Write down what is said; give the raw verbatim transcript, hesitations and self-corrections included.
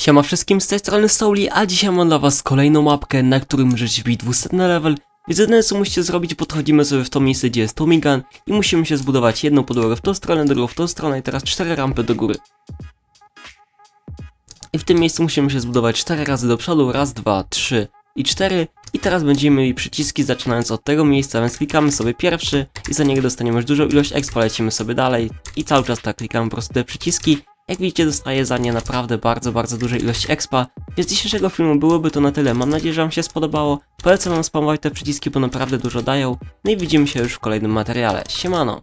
Siema wszystkim, z tej strony Souli, a dzisiaj mam dla was kolejną mapkę, na którym możecie wbić dwusetny level. Więc jedyne co musicie zrobić, podchodzimy sobie w to miejsce, gdzie jest Tommy Gun i musimy się zbudować jedną podłogę w tą stronę, drugą w tą stronę i teraz cztery rampy do góry. I w tym miejscu musimy się zbudować cztery razy do przodu, raz, dwa, trzy i cztery. I teraz będziemy mieli przyciski zaczynając od tego miejsca, więc klikamy sobie pierwszy i za niego dostaniemy już dużą ilość expa, lecimy sobie dalej i cały czas tak klikamy po prostu te przyciski. Jak widzicie, dostaję za nie naprawdę bardzo, bardzo dużej ilości expa, więc z dzisiejszego filmu byłoby to na tyle. Mam nadzieję, że wam się spodobało. Polecam wam spamować te przyciski, bo naprawdę dużo dają. No i widzimy się już w kolejnym materiale. Siemano!